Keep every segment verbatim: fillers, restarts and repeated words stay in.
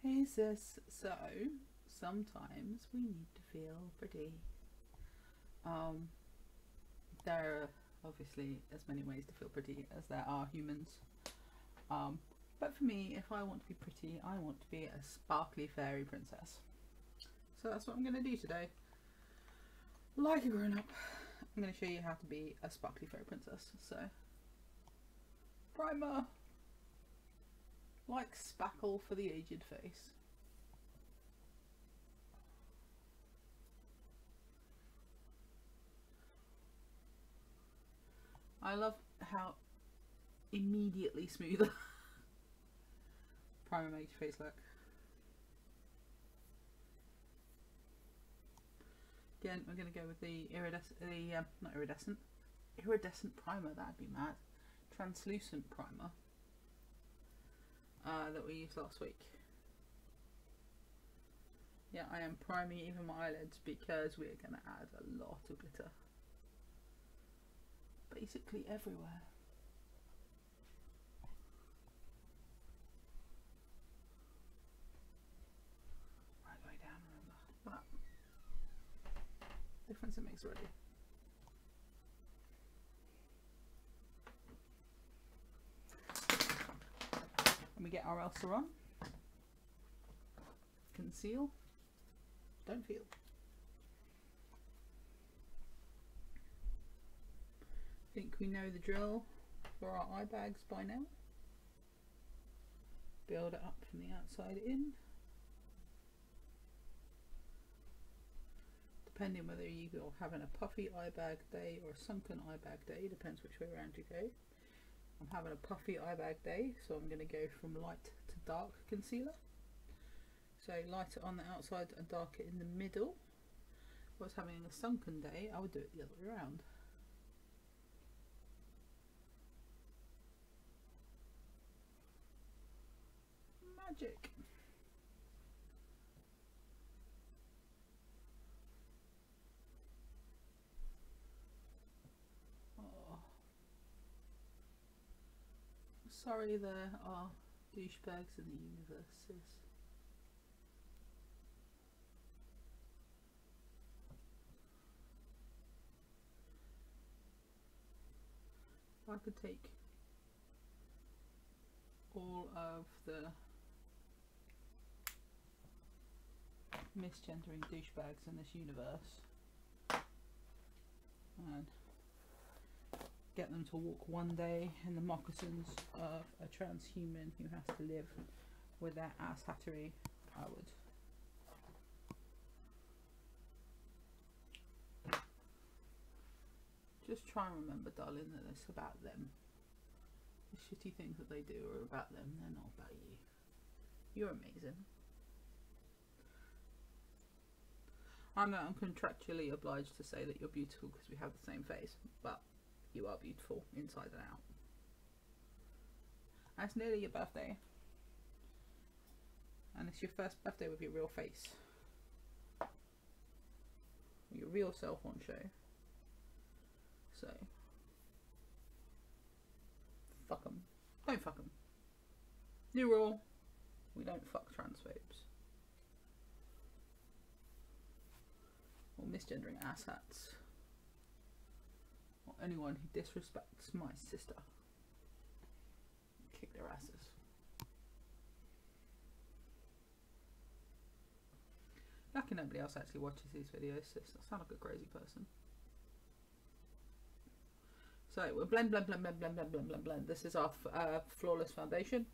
Is this so? Sometimes we need to feel pretty. Um, there are obviously as many ways to feel pretty as there are humans. Um, but for me, if I want to be pretty, I want to be a sparkly fairy princess. So that's what I'm going to do today. Like a grown-up, I'm going to show you how to be a sparkly fairy princess. So, primer, like spackle for the aged face. I love how immediately smooth primer makes your face look. Again, we're going to go with the iridescent, the uh, not iridescent, iridescent primer. That'd be mad. Translucent primer uh, that we used last week. Yeah, I am priming even my eyelids because we're going to add a lot of glitter. Basically everywhere. Right way down, remember. That difference it makes already. And we get our Elsa on. Conceal. Don't feel. I think we know the drill for our eye bags by now. Build it up from the outside in. Depending whether you're having a puffy eye bag day or a sunken eye bag day, depends which way around you go. I'm having a puffy eye bag day, so I'm going to go from light to dark concealer. So light it on the outside and dark it in the middle. If I was having a sunken day, I would do it the other way around. Magic. Oh. Sorry, there are douchebags in the universes. I could take all of the misgendering douchebags in this universe and get them to walk one day in the moccasins of a transhuman who has to live with their ass hattery, I would. Just try and remember, darling, that it's about them. The shitty things that they do are about them, they're not about you. You're amazing. I'm, I'm contractually obliged to say that you're beautiful because we have the same face, but you are beautiful inside and out. And it's nearly your birthday. And it's your first birthday with your real face. Your real self on show. So, fuck them. Don't fuck them. New rule. We don't fuck transphobes. Or misgendering asshats. Or anyone who disrespects my sister. Kick their asses. Lucky nobody else actually watches these videos. I sound like a crazy person. So we'll blend, blend, blend, blend, blend, blend, blend, blend, blend. This is our uh, flawless foundation.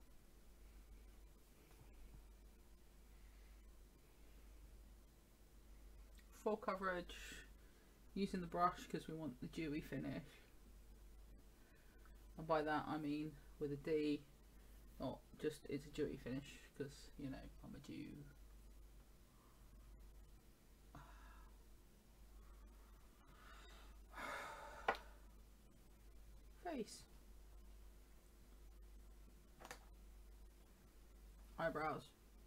Full coverage, using the brush because we want the dewy finish. And by that I mean with a D, not just it's a dewy finish because, you know, I'm a Jew. Face. Eyebrows.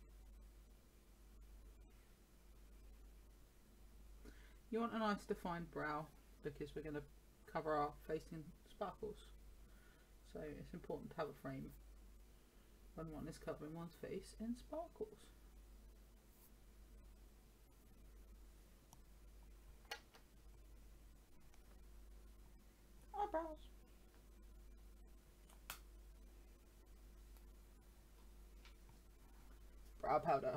You want a nice defined brow because we're going to cover our face in sparkles. So it's important to have a frame. when one is covering one's face in sparkles. Eyebrows. Brow powder.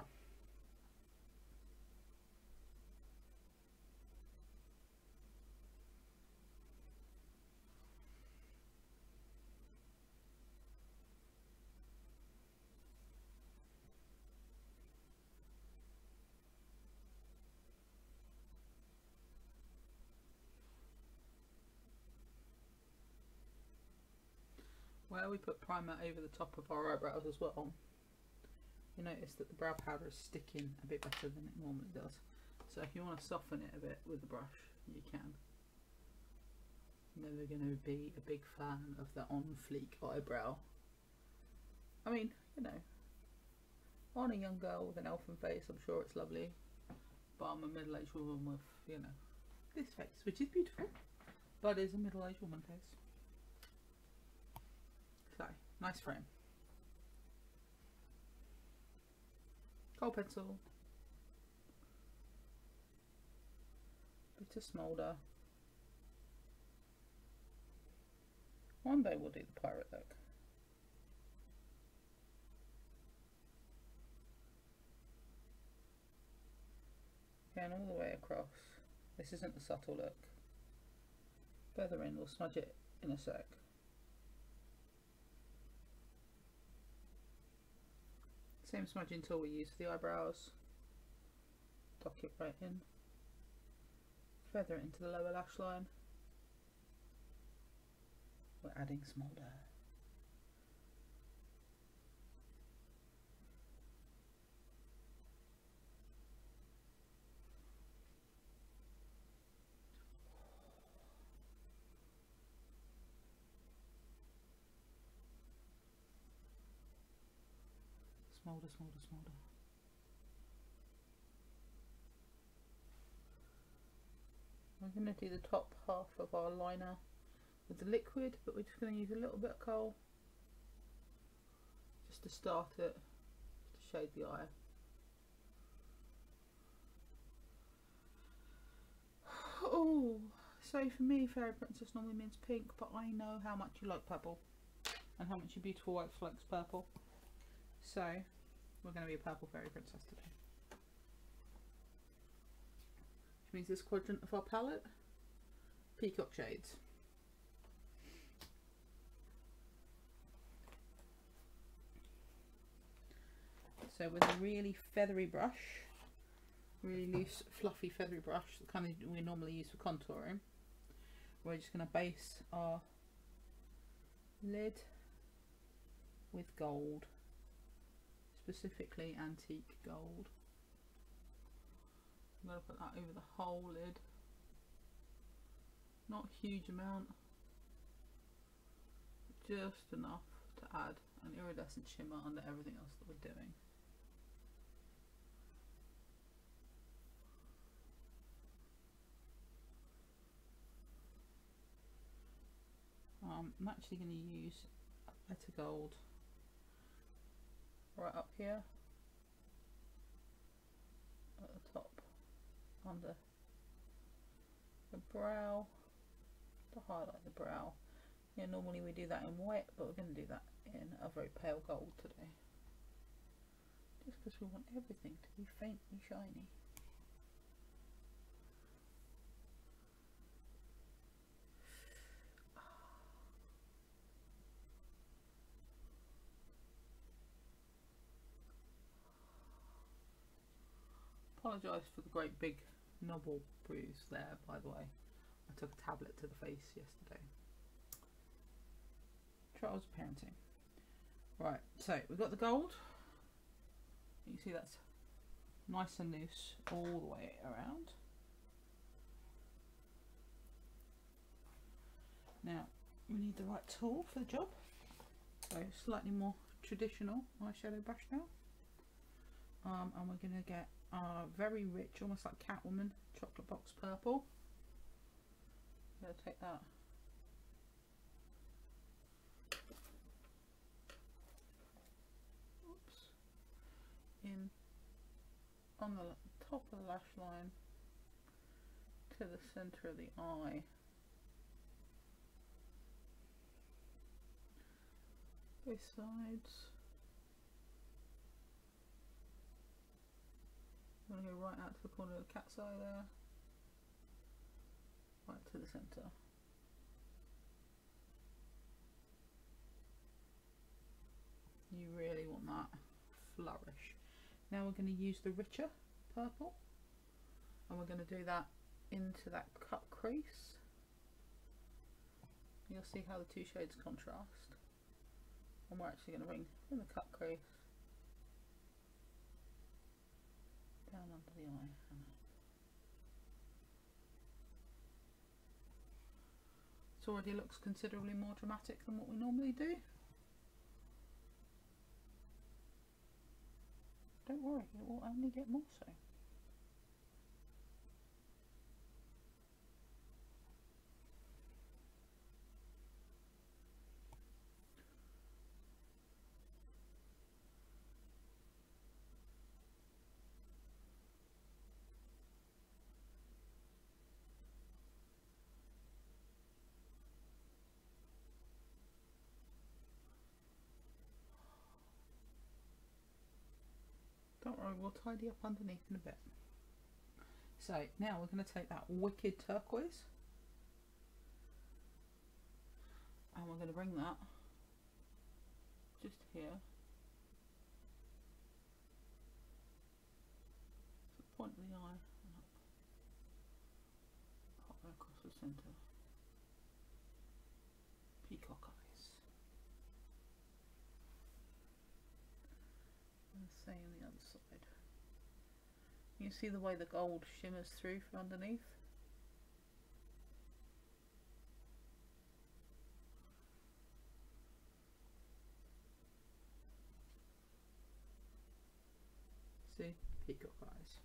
Where we put primer over the top of our eyebrows as well, you notice that the brow powder is sticking a bit better than it normally does. So if you want to soften it a bit with the brush, you can. Never going to be a big fan of the on fleek eyebrow. I mean, you know, on a young girl with an elfin face, I'm sure it's lovely. But I'm a middle-aged woman with, you know, this face, which is beautiful, but is a middle-aged woman face. So, nice frame. Kohl pencil. Bit of smoulder. One day we'll do the pirate look. Again, all the way across. This isn't the subtle look. Feather in, we'll smudge it in a sec. Same smudging tool we use for the eyebrows. Dock it right in. Feather it into the lower lash line. We're adding smoulder. Smoulder, smoulder, smoulder. We're going to do the top half of our liner with the liquid, but we're just going to use a little bit of kohl just to start it, just to shade the eye. Oh, so for me, Fairy Princess normally means pink, but I know how much you like purple and how much your beautiful wife likes purple. So we're going to be a purple Fairy Princess today. Which means this quadrant of our palette, Peacock shades. So with a really feathery brush, really loose, fluffy, feathery brush, the kind of we normally use for contouring, we're just going to base our lid with gold, specifically antique gold. I'm going to put that over the whole lid, not a huge amount, just enough to add an iridescent shimmer under everything else that we're doing. Um, I'm actually going to use a bit of gold right up here at the top under the brow to highlight the brow. Yeah, normally we do that in white, but we're going to do that in a very pale gold today, just because we want everything to be faintly shiny. Apologise for the great big knobble bruise there, by the way. I took a tablet to the face yesterday. Trials of parenting. Right, so we've got the gold. You can see that's nice and loose all the way around. Now we need the right tool for the job. So slightly more traditional eyeshadow brush now. Um, and we're going to get a very rich, almost like Catwoman, chocolate box purple. I'm going to take that. on the top of the lash line to the centre of the eye. Both sides. I'm going to go right out to the corner of the cat's eye there. Right to the centre. You really want that flourish. Now we're going to use the richer purple, and we're going to do that into that cut crease. You'll see how the two shades contrast. And we're actually going to bring in the cut crease down under the eye and up. It already looks considerably more dramatic than what we normally do. Don't worry, it will only get more so. Don't worry, we'll tidy up underneath in a bit. So now we're going to take that wicked turquoise and we're going to bring that just here to the point of the eye and up, pop that across the centre. Peacock eyes. And the same on the other side. You see the way the gold shimmers through from underneath? See? Peacock eyes.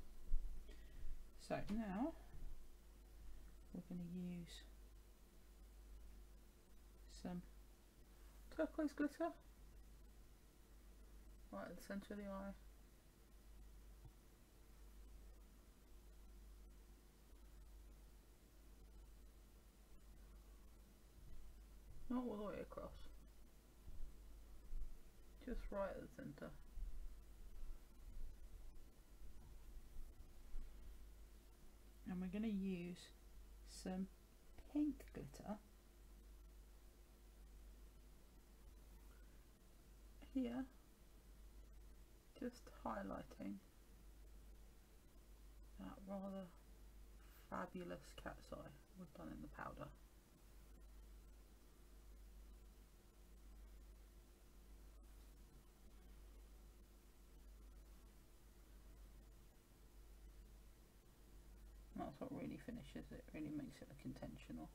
So now we're going to use some turquoise glitter right at the centre of the eye. Not all the way across, just right at the centre. And we're going to use some pink glitter here, just highlighting that rather fabulous cat's eye we've done in the powder. That's what really finishes it, really makes it look intentional.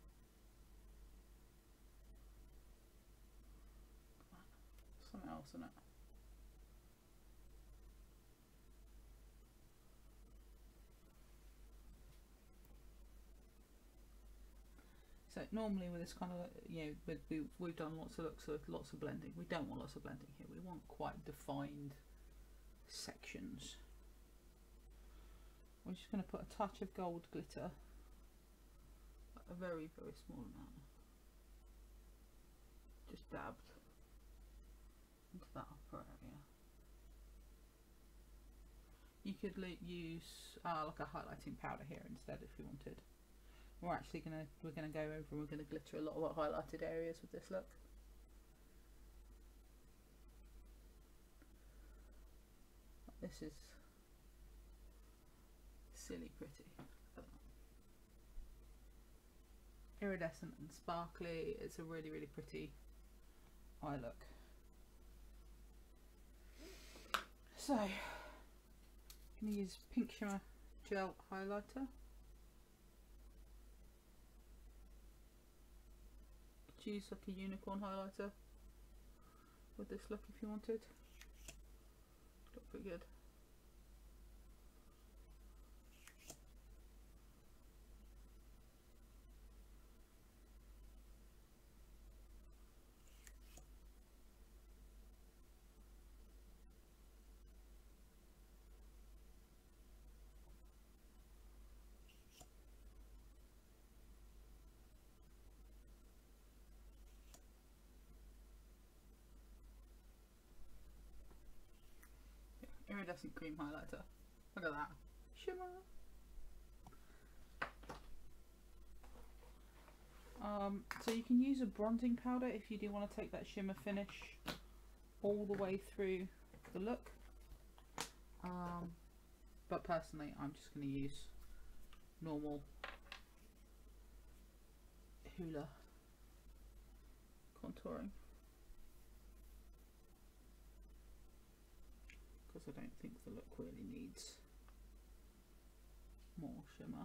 Something else in it. So normally with this kind of, you know, with, we, we've done lots of looks of lots of blending. We don't want lots of blending here. We want quite defined sections. We're just going to put a touch of gold glitter, a very very small amount, just dabbed into that upper area. You could use uh, like a highlighting powder here instead if you wanted. We're actually gonna we're gonna go over and we're gonna glitter a lot of our highlighted areas with this look. This is silly pretty. Iridescent and sparkly. It's a really really pretty eye look. So I'm gonna use pink shimmer gel highlighter. Use like a unicorn highlighter with this look if you wanted. Look pretty good. iridescent cream highlighter. Look at that. Shimmer. Um, so you can use a bronzing powder if you do want to take that shimmer finish all the way through the look. Um, but personally, I'm just going to use normal Hoola contouring because I don't think the look really needs more shimmer.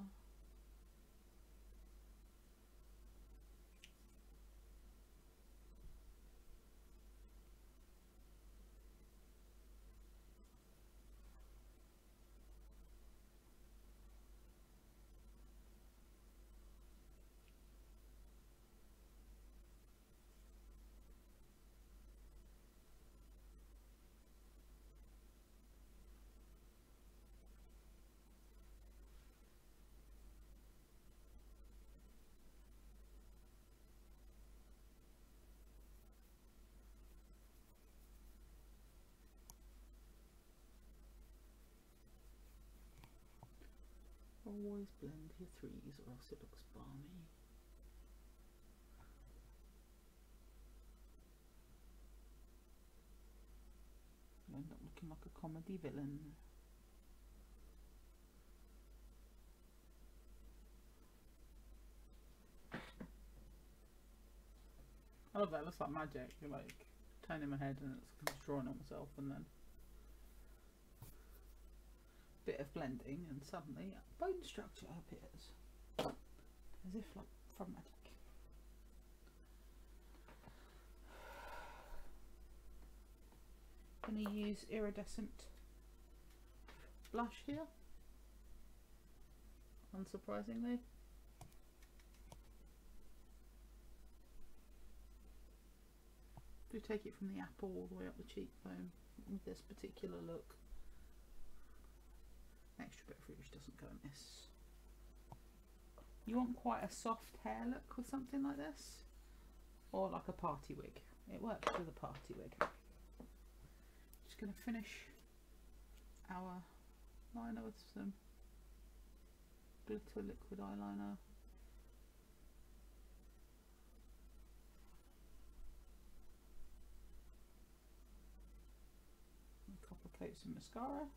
Always blend your threes or else it looks balmy. You end up looking like a comedy villain. I love that, it looks like magic. You're like turning my head and it's drawing on myself, and then bit of blending and suddenly bone structure appears as if like from magic. I'm going to use iridescent blush here, unsurprisingly. Do take it from the apple all the way up the cheekbone with this particular look. Extra bit of rouge doesn't go amiss. You want quite a soft hair look with something like this, or like a party wig. It works with a party wig. Just going to finish our liner with some glitter liquid eyeliner. A couple of coats of mascara.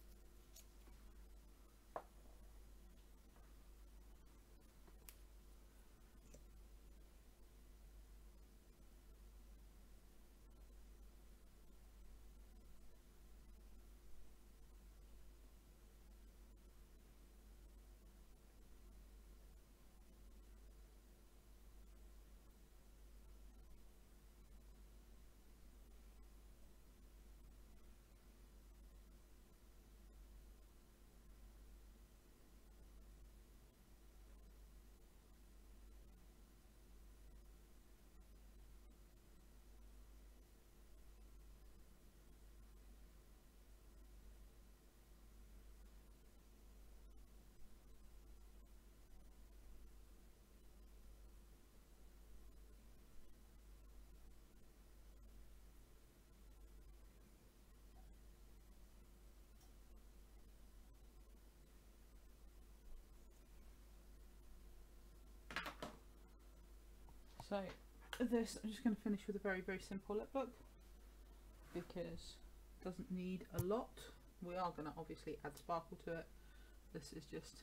So this, I'm just going to finish with a very very simple lip look because it doesn't need a lot. We are going to obviously add sparkle to it. This is just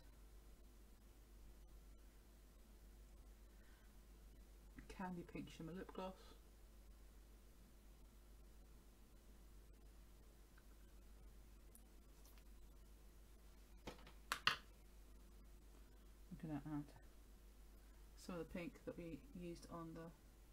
candy pink shimmer lip gloss. I'm going to add some of the pink that we used on the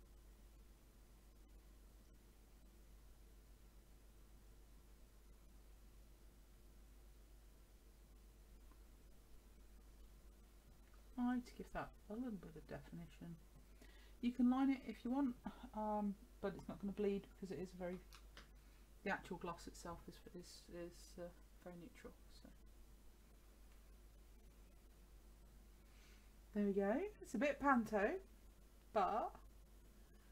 eye to give that a little bit of definition. You can line it if you want, um, but it's not going to bleed because it is very, the actual gloss itself is is, is uh, very neutral. So there we go. It's a bit panto, but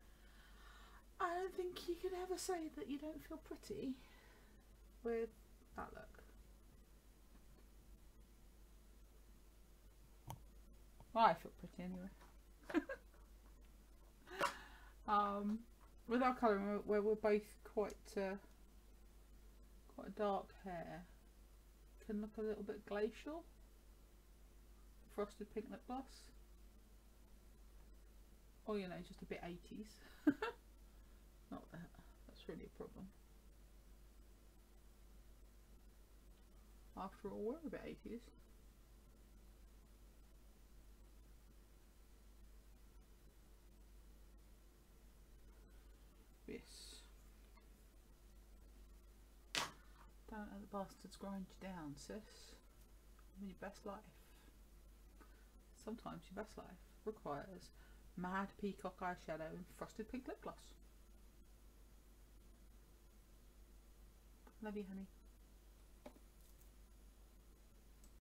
I don't think you can ever say that you don't feel pretty with that look? Well, I feel pretty anyway. um, with our colouring, where we're both quite uh, quite dark hair, can look a little bit glacial. Frosted pink lip gloss, or you know, just a bit eighties. Not that that's really a problem. After all, we're a bit eighties. Yes. Don't let the bastards grind you down, sis. Live your best life. Sometimes your best life requires mad peacock eyeshadow and frosted pink lip gloss. Love you, honey.